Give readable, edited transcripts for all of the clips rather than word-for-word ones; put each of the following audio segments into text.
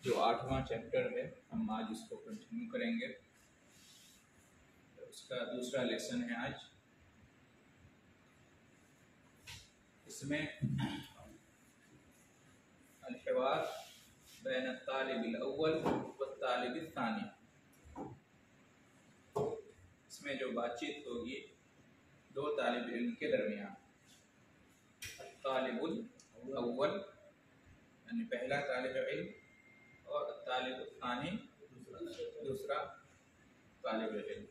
जो 8वां चैप्टर है, हम आज इसको कंटिन्यू करेंगे। उसका दूसरा लेसन है आज। इसमें अल-हिवार बैन अत-तालिबिल अव्वल व तालिबिल सानी, इसमें जो बातचीत होगी दो तालिब इल्म के दरमियान। तालिबुल अव्वल यानी पहला तालिब इल्म और तालिबुल सानी दूसरा तालिब इल्म।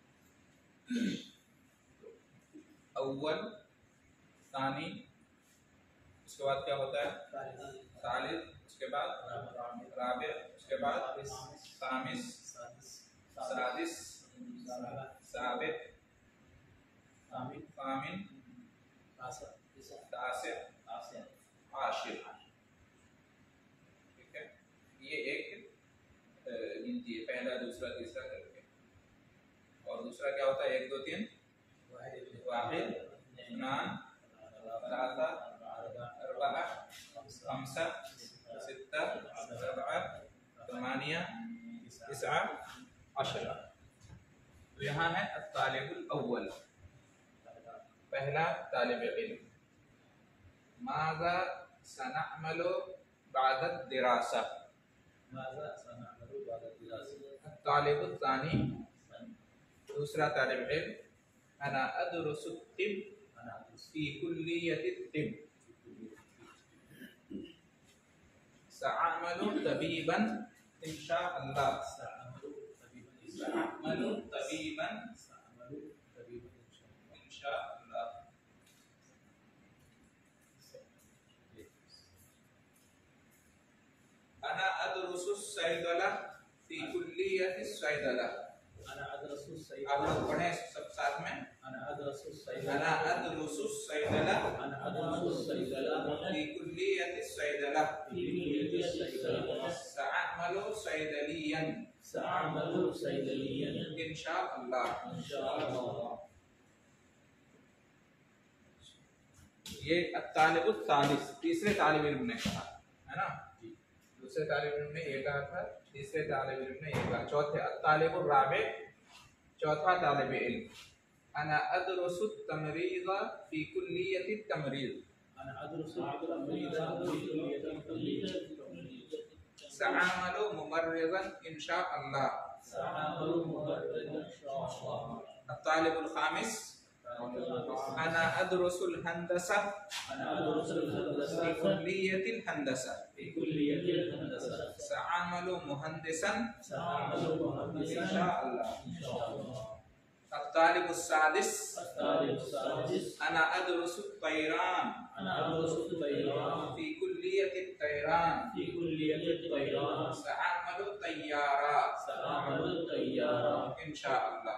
अव्वल, सानी, उसके बाद क्या होता है? सालिस, उसके बाद राबे, उसके बाद खामिस, सादिस, साबित, सामिन, तासिर, आशिर। ठीक है, ये एक गिनती है, पहला दूसरा तीसरा करके। और दूसरा क्या होता है? 1 2 3 वाहिद, इस्नान, सलासा, अर्बआ, खम्सा, सित्ता, सबआ, तमानिया, तिस्आ, अशरा। तो यहाँ है अत-तालिबुल अव्वल, पहला तालिब इल्म। माज़ा सनअमलु बाद अद-दिरासा। अत-तालिबुल सानी, दूसरा तालिब इल्म, अना अदरुसु तिब फी कुल्लियति तिब, सअअमलु तबीबन इंशाअल्लाह। सअअमलु तबीबन इंशाअल्लाह। अना अदरुसु सैदला फी कुल्लियति सैदला। आप लोग पढ़ें सब साथ में। अना अदरुसु सैदला फी कुल्लियति सैदला, सअअमलु सैदलियन इंशाअल्लाह। ये अत-तालिबुस सालिस तीसरे तालिब इल्म ने कहा है ना। दूसरे तालिब इल्म ने ये कहा था, तीसरे तालिब इल्म ने ये कहा। चौथे अत-तालिबुर राबि, चौथा तालिब इल्म, अना अदरुसु तमरीज़ फी कुल्लियति तमरीज़, सअअमलु मुमर्रिज़न इंशाअल्लाह। अत-तालिबुल खामिस, अना अदरुसुल हंदसा फी कुल्लियतिल हंदसा, सअअमलु मुहंदिसन इंशाअल्लाह। अत-तालिबुस सादिस, अना अदरुसु तैरान फी कुल्लियतित तैरान, सअअमलु तैयारा इंशाअल्लाह।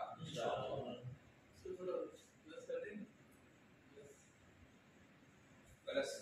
प्लस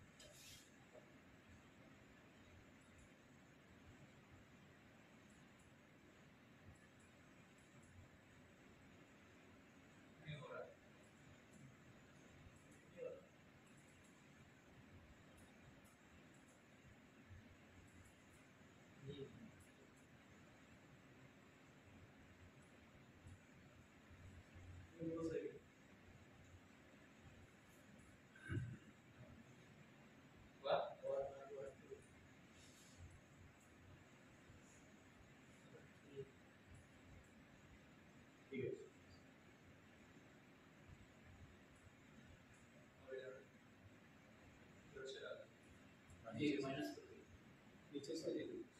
नीचे से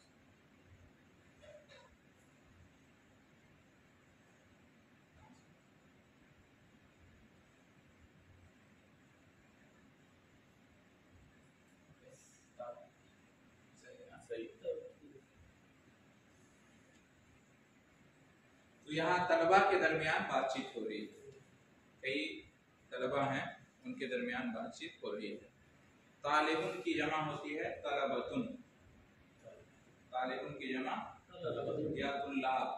तो यहाँ तलबा के दरमियान बातचीत हो रही है। कई तलबा हैं, उनके दरमियान बातचीत हो रही है। तालिबुन की जमा होती है तलबतुन, तालिबुन की जमा या तुल्लाब,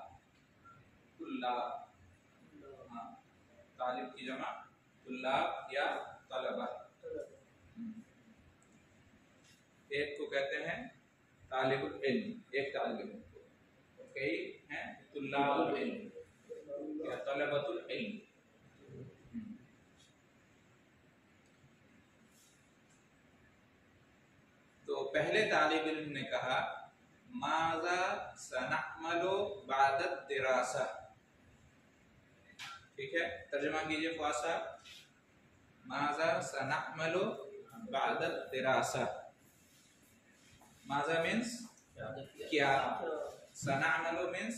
हाँ, तालिब की जमा तुल्लाब या तलबा। एक को कहते हैं तालिबुल इल्म, एक तालिब इल्म, कई हैं तुल्लाबुल इल्म या तलबतुल इल्म। तो पहले तालिब इल्म ने कहा माज़ा सनअमलु बादत दिरासा। ठीक है, तर्जुमा कीजिए फ़ुआद साहब। माज़ा सनअमलु बादत दिरासा। माज़ा मीन्स क्या, सनअमलु मीन्स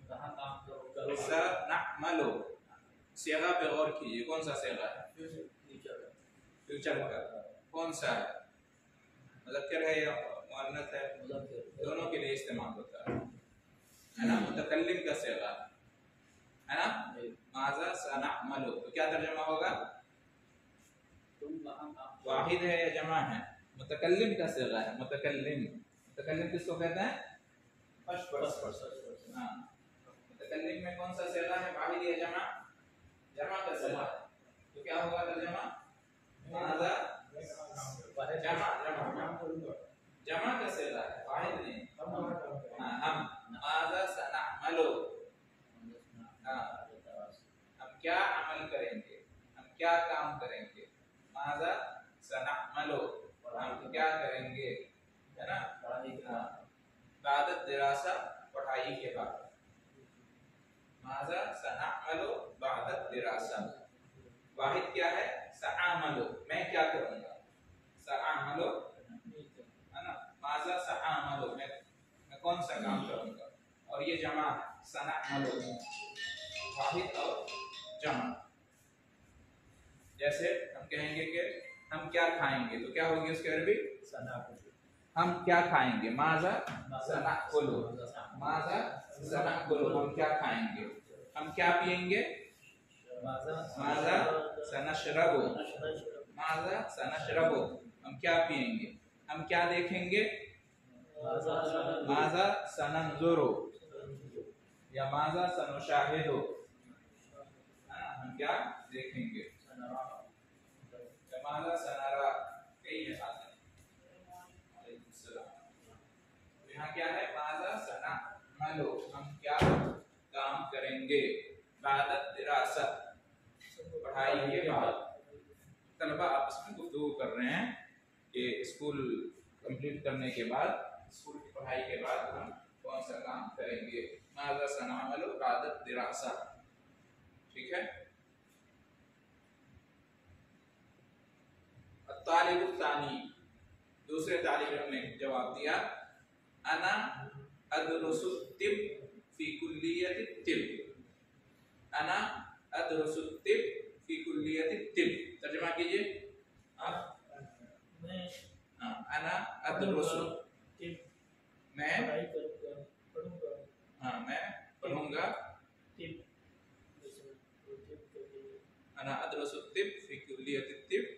सनअमलु। सेगा पे गौर कीजिए, कौन सा सेगा है? फ्यूचर का। कौन सा है? मुज़क्कर है या मुअन्नस है? दोनों के लिए इस्तेमाल होता है ना। मुतकल्लिम का सेगा है ना। माज़ा सनअमलु, तो क्या तर्जुमा होगा? वाहिद है या जमा है? मुतकल्लिम का सेगा है, मुतकल्लिम। मुतकल्लिम किसको कहते हैं? हाँ, मुतकल्लिम में कौन सा सेगा है? वाहिद या जमा? जमा का सेगा। तो क्या होगा तर्जुमा? माज़ा जमा, जमा का सेगा है, वाहिद नहीं। हाँ, हम माज़ा सनअमलु, हम क्या अमल करेंगे, हम क्या काम करेंगे। माज़ा सनअमलु, हम क्या करेंगे, है ना। बादत दिरासा, पढ़ाई के बाद। माज़ा सनअमलु बादत दिरासा। वाहिद क्या है? सअमलु, मैं क्या करूँगा। सअमलु है ना। माज़ा सअमलु, मैं कौन सा काम करूँगा। और ये जमा है, सनअमलु, वाहिद और जमा। जैसे हम कहेंगे कि हम क्या खाएंगे, तो क्या होगी उसके अरबी? हम क्या खाएंगे, माज़ा सनअकुलु, माज़ा सनअकुलु, हम क्या खाएंगे। हम क्या पिएंगे, माज़ा सनशरबु, माज़ा सनशरबु, हम क्या पिएंगे। हम क्या देखेंगे, माज़ा सनंजुरु या माज़ा सनुशाहिदु, हम क्या देखेंगे। माज़ा सनरा, कई है साथ में। यहाँ क्या है? माज़ा सनअमलु, हम क्या काम करेंगे। बादत दिरासा, पढ़ाई के बाद। तलबा आपस में गुफ्तगू कर रहे हैं कि स्कूल कंप्लीट करने के बाद, स्कूल की पढ़ाई के बाद हम कौन सा काम करेंगे। माज़ा सनअमलु बादत दिरासा। ठीक है। तालिबुल तानी, दूसरे तालिब इल्म ने जवाब दिया अना अदरुसु तिब फी कुल्लियति तिब। अना अदरुसु तिब फी कुल्लियति तिब। तर्जुमा कीजिए आप। अना अदरुसु, मैं पढ़ूंगा। हाँ, मैं पढ़ूंगा। अना अदरुसु तिब फी कुल्लियति तिब।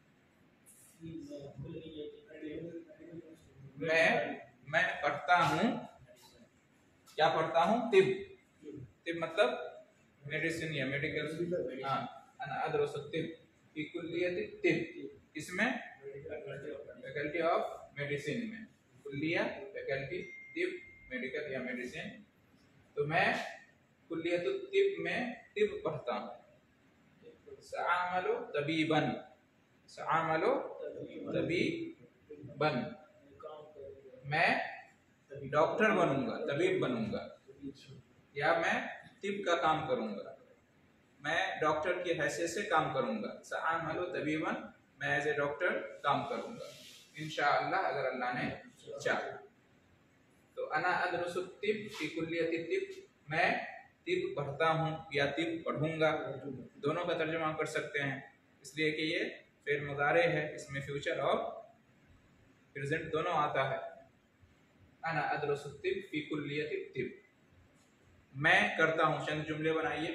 मैं पढ़ता हूँ, क्या पढ़ता हूँ? तिब। तिब मतलब मेडिसिन या मेडिकल। हाँ, अना अदरुसु तिब फी कुल्लियति तिब, इसमें फैकल्टी ऑफ मेडिसिन में। कुल्लिया फैकल्टी, तिब मेडिकल या मेडिसिन। तो मैं कुल्लियतुत तिब में तिब पढ़ता हूँ। सअमलु तबीबन, सअमलु तबीबन, मैं डॉक्टर बनूंगा, तबीब बनूंगा, या मैं तिब का काम करूंगा, मैं डॉक्टर की हैसियत से काम करूंगा। सअमलु तबीबन, मैं एज ए डॉक्टर काम करूंगा इंशाअल्लाह, अगर अल्लाह ने चाहा। तो अना अदरुसु तिब फी कुल्लियति तिब, मैं तिब पढ़ता हूँ या तिब पढ़ूंगा। दोनों का तर्जुमा कर सकते हैं, इसलिए कि ये फिर मुज़ारे है, इसमें फ्यूचर और प्रेजेंट दोनों आता है। अना अदरुसु तिब फी कुल्लियति तिब, मैं करता हूँ। चंद जुमले बनाइए।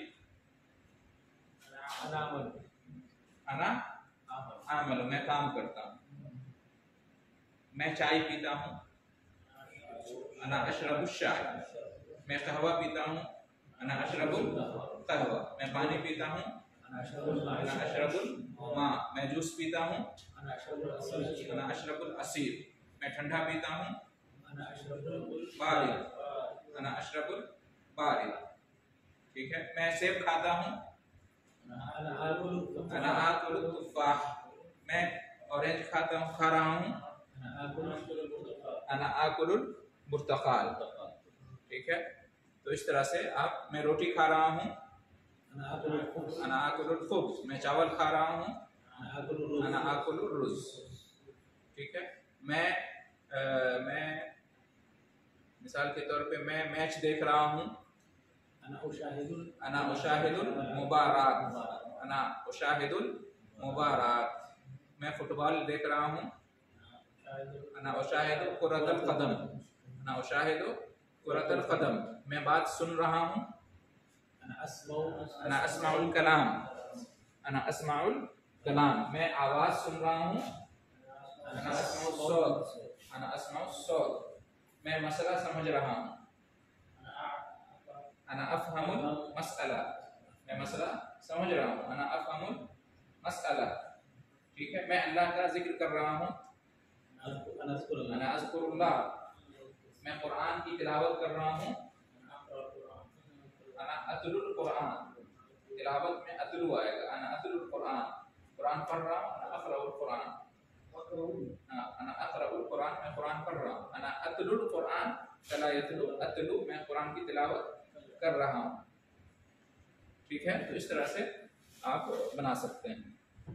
अना आमल, मैं काम करता हूँ। मैं चाय पीता हूँ। अना अशरबु शाय, मैं कहवा पीता हूँ। अना अशरबुल कहवा, मैं पानी पीता हूँ। अना अशरबुल माँ, मैं जूस पीता हूँ। अना अशरबुल असीर, मैं ठंडा पीता हूँ। बारिद, अना अशरबुल बारिद। ठीक है, मैं सेब खाता हूँ, अना आकुलु तुफाह, मैं ऑरेंज खाता हूँ, खा रहा हूँ, अना आकुलुल बुर्तकाल। ठीक है, तो इस तरह से आप, मैं रोटी खा रहा हूँ, अना आकुलुल खुब्ज, मैं चावल खा रहा हूँ, अना आकुलुल रुज़। ठीक है, मैं मिसाल के तौर पे मैं मैच देख रहा हूँ, अना उशाहिदुल मुबारात, अना उशाहिदुल मुबारात, मैं फुटबॉल देख रहा हूँ, अना उशाहिदु कुरतल कदम, अना उशाहिदु कुरतल कदम, मैं बात सुन रहा हूँ, अना अस्माउल कलाम, अना अस्माउल कलाम, मैं आवाज सुन रहा हूँ, अना अस्माउल सौत, अना अस्माउल सौत, मैं मसला समझ रहा हूँ, अना अफ़हमुल मसअला, मैं मसला समझ रहा हूँ, अना अफ़हमुल मसअला। ठीक है, मैं अल्लाह का जिक्र कर रहा हूँ, अना अज़कुरुल्लाह, मैं कुरान की तिलावत कर रहा हूँ, अना अतलुल कुरान, तिलावत में अतलु आएगा, अना अतलुल कुरान, कुरान पढ़ रहा हूँ, अना अक़रउल कुरान, अना अक़रउल कुरान, मैं कुरान पढ़ रहा हूँ, अना अतलुल कुरान तला यतलु, अतलु, मैं कुरान की तिलावत कर रहा हूँ। ठीक है, तो इस तरह से आप बना सकते हैं।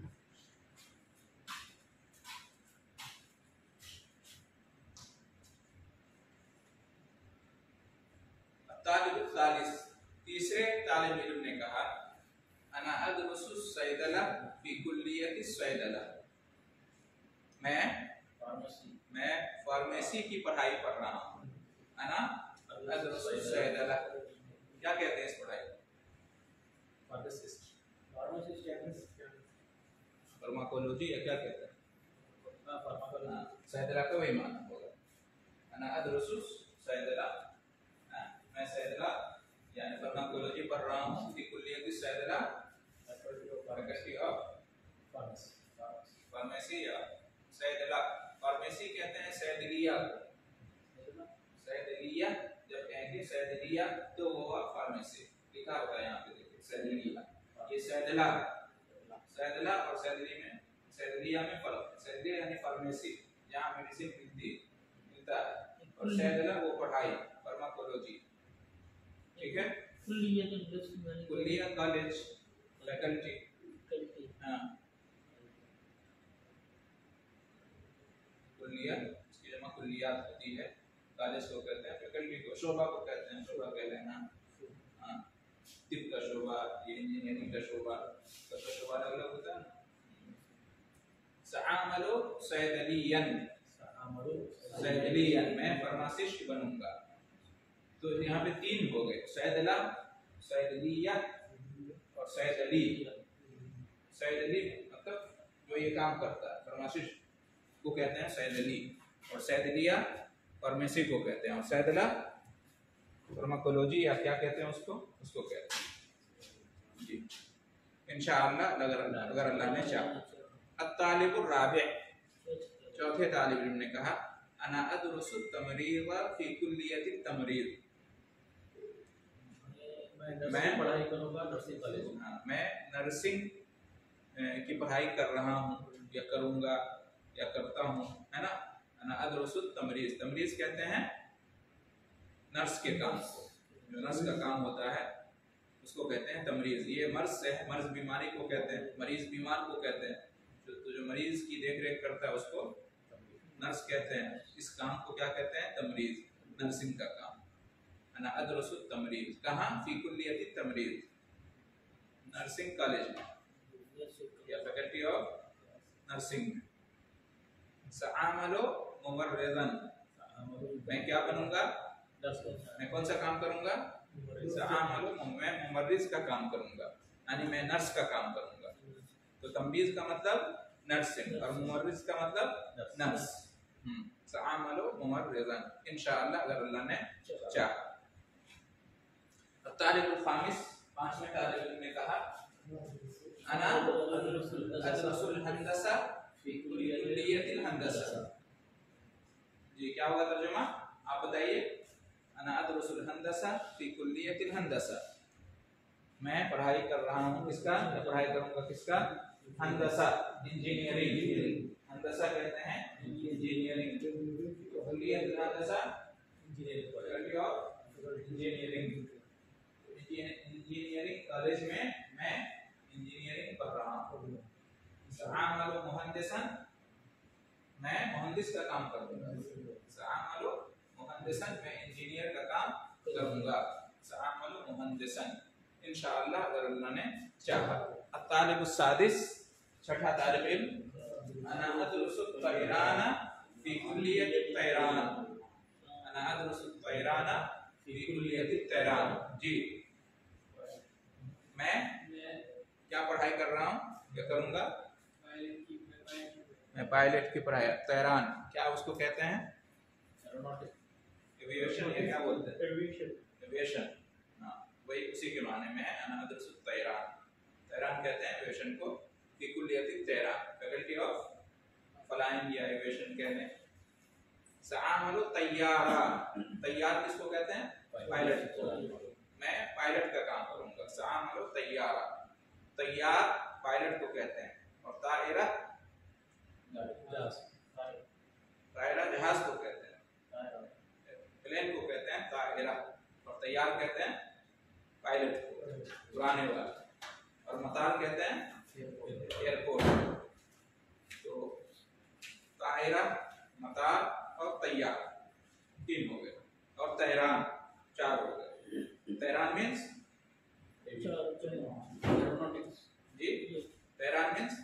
तालिबुल सालिस, तीसरे तालिब इल्म ने कहा, अना अदरुसु सैदला फी कुल्लियति सैदला, मैं फार्मेसी की पढ़ाई पढ़ रहा हूँ, अना अदरुसु सैदला, क्या कहते हैं इस पढ़ाई? फार्माकोलॉजी या क्या कहते हैं? सैदला का वही माना होगा, अना अदरुसु सैदला, मैं सैदला यानी फार्माकोलॉजी पढ़ रहा हूँ, फी कुल्लियति सैदला, फैकल्टी ऑफ फार्मेसी या सैदला, फार्मेसी कहते हैं सैदलिया, सैदलिया जब कहेंगे सैदलिया तो वो फार्मेसी लिखा होगा यहाँ पे, देखिए सैदलिया, ये सैदला, सैदला और सैदली में, सैदलिया में फर्क है, सैदलिया यानी फार्मेसी जहाँ मेडिसिन मिलता है, और सैदला वो पढ़ाई फार्माकोलॉजी। ठीक है, कुल्लिया कॉलेज, फैकल्टी, हाँ कुल्लिया, इसकी जमा कुल्लियात होती है, कॉलेज को कहते हैं, फैकल्टी को, शोभा को कहते हैं, शोभा कह लेना, हाँ, तिब का शोभा, ये इंजीनियरिंग का शोभा, सबका शोभा अलग अलग होता है ना। सआमलो सैदलियन, सैदलियन, मैं फार्मासिस्ट बनूंगा। तो यहाँ पे तीन हो गए, सैदला, सैदलिया और सैदली। सैदली मतलब जो ये काम करता है, फार्मासिस्ट को कहते हैं सैदली, और सैदलिया फार्मेसी को कहते हैं, और सैदला फार्माकोलॉजी या क्या कहते हैं उसको कहते हैं जी, इंशाअल्लाह अगर अल्लाह ने चाहा। अत्तालिबुर राबि, चौथे तालिब इल्म ने कहा, अना अदरुसु तमरीज़ फी कुल्लियति तमरीज़, मैं पढ़ाई करूंगा नर्सिंग कॉलेज, मैं नर्सिंग की पढ़ाई कर रहा हूँ या करूंगा या करता हूँ, है ना। अना अदरुसु तमरीज़, तमरीज़ कहते हैं नर्स के काम को, जो नर्स का काम होता है उसको कहते हैं तमरीज़। ये मर्ज है, मर्ज बीमारी को कहते हैं, मरीज बीमार को कहते हैं, जो मरीज की देख रेख करता है उसको नर्स कहते हैं। इस काम को क्या कहते हैं? तमरीज़, नर्सिंग का काम। अना अदरुसु तमरीज़, कहाँ? फी कुल्लियति तमरीज़, नर्सिंग कॉलेज में या फैकल्टी ऑफ नर्सिंग में। सआमलो मुमर्रिज़न, मैं क्या बनूंगा? मैं कौन सा काम करूंगा? सआमलो, मैं मुमर्रिज़ का काम करूंगा, यानी मैं नर्स का काम करूंगा। तो तमरीज़ का मतलब नर्सिंग और मुमर्रिज़ का मतलब नर्स। सआमलो मुमर्रिज़न, इंशाअल्लाह अगर अल्लाह ने चाहा। तालिबुल खामिस, पांचवें तालिब ने कहा, अना अदरुसुल हंदसा फी कुल्लियतिल हंदसा। जी क्या होगा तर्जुमा? आप बताइए। अना अदरुसुल हंदसा फी कुल्लियतिल हंदसा, मैं पढ़ाई कर रहा हूँ किसका, मैं पढ़ाई करूंगा किसका, हंदसा इंजीनियरिंग। हंदसा कहते हैं इंजीनियरिंग, कुल्लियतिल हंदसा faculty of engineering. Engineering college में मैं इंजीनियरिंग पढ़ रहा हूँ। सआमलु मुहंदिसन, मैं मुहंदिस का काम करूंगा। सआमलु मुहंदिसन, मैं इंजीनियर का काम करूंगा। सआमलु मुहंदिसन इंशाअल्लाह अगर अल्लाह ने चाहा। अत्तालिबुस सादिस, छठा तालिब इल्म, अना अदरुसु तैराना फी कुल्लियति तैरान। अना अदरुसु तैराना फी कुल्लियति तैरान। जी, मैं क्या पढ़ाई कर रहा हूँ, क्या करूंगा, मैं पायलट की पढ़ाई। तैरान क्या उसको कहते हैं, एविएशन, या क्या बोलते हैं, एविएशन। हाँ, वही उसी के माने में है। अना अदरुसु तैरान, तैरान कहते हैं एविएशन को। फी कुल्लियति तैरान, फैकल्टी ऑफ फ्लाइंग या एविएशन कहते हैं। सआमलु तैयारा, तैयार किसको कहते हैं, पायलट को। मैं पायलट का काम करूंगा। सआमलु तैयारा, तैयार पायलट को कहते हैं। और ताइरा, ताइरा जहाज को कहते हैं, प्लेन को कहते हैं ताइरा। और तैयार कहते हैं पायलट को, उड़ाने वाला। और मतार कहते हैं एयरपोर्ट। तो ताइरा, मतार और तैयार, तीन हो गए। और तैरान, चार हो गए। तैरान मीन्स जी, तैरान मीन्स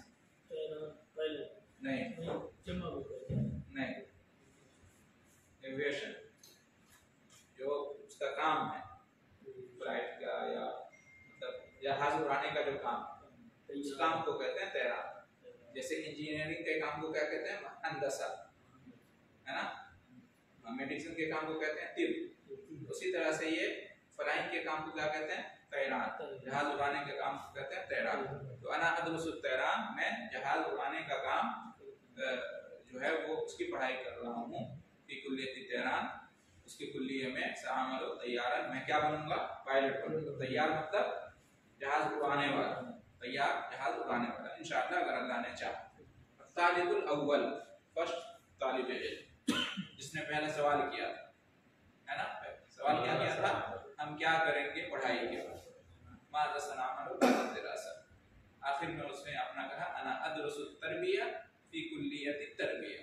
नहीं, नहीं, एविएशन जो उसका काम है, फ्लाइट का या मतलब जहाज उड़ाने का जो काम, उस काम को कहते हैं तैरान। जैसे इंजीनियरिंग के काम को क्या कहते हैं, हंदसा, है ना। मेडिसिन के काम को कहते हैं तिब। उसी तरह से ये फ्लाइंग के काम को क्या कहते हैं, तैरान। जहाज उड़ाने के काम को कहते हैं तैरान। तो अना अदरुसु तैरान, मैं जहाज उड़ाने का काम जो है वो उसकी पढ़ाई कर रहा हूँ। फी कुल्लियति तैरान, उसकी कुल्लिये में। सआमलु तैयारन, मैं क्या बनूंगा, पायलट बनूंगा। तैयार मतलब जहाज उड़ाने वाला, तैयार जहाज उड़ाने वाला इंशाअल्लाह अगर अल्लाह ने चाहा। तालिबुल अव्वल, फर्स्ट तालिब इल्म, जिसने पहला सवाल किया था, है ना। सवाल क्या किया था, हम क्या करेंगे पढ़ाई के बाद। माज़ा सनाअमलु बाद दिरासा, आखिर में उसने अपना कहा अना अदरुसु तरबिया फी कुल्लियति तरबिया,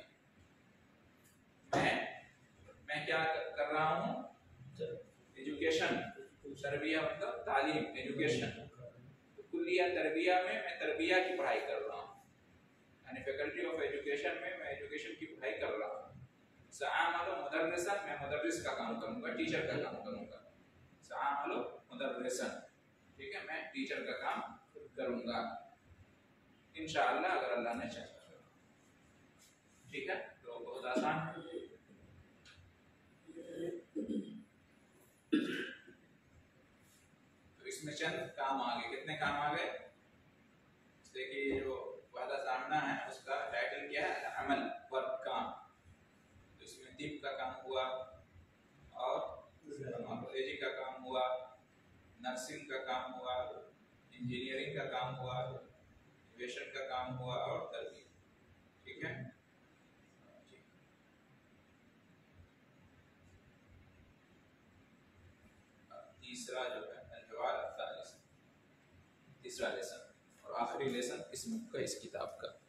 मैं क्या कर रहा हूँ, एजुकेशन। तरबिया मतलब तालीम, एजुकेशन। कुल्लिया तरबिया में मैं तरबिया की पढ़ाई कर रहा हूँ, यानी फैकल्टी ऑफ एजुकेशन में मैं एजुकेशन की पढ़ाई कर रहा हूँ। सआमलु मुदर्रिसन, मैं मुदर्रिस का काम करूँगा, टीचर का काम करूँगा। सआमलु मुदर्रिसन, ठीक है, मैं टीचर का काम करूँगा इंशाअल्लाह अगर अल्लाह ने चाहा। ठीक है, तो बहुत आसान है। तो इसमें चंद काम आ गए। कितने काम आ गए देखिए। जो वादा सामना है उसका टाइटल क्या है, अमल, वर्क, काम। तो इसमें तिब का काम हुआ, और अंग्रेजी का काम हुआ, नर्सिंग का काम हुआ, इंजीनियरिंग का काम हुआ, एविएशन का काम हुआ, और तरबिया। ठीक है, तीसरा जो है अल-जवाब अल-सालिस, तीसरा लेसन और आखिरी लेसन इस किताब का।